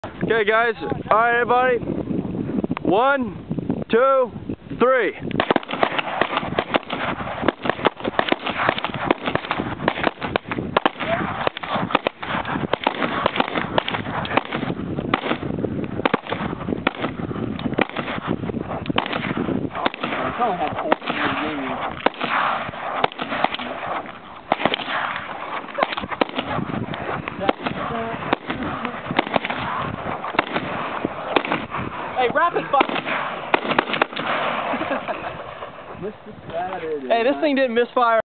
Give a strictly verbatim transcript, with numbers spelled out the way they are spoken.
Okay, guys. All right, everybody. One, two, three. Hey, rapid fire! Hey, this thing didn't misfire.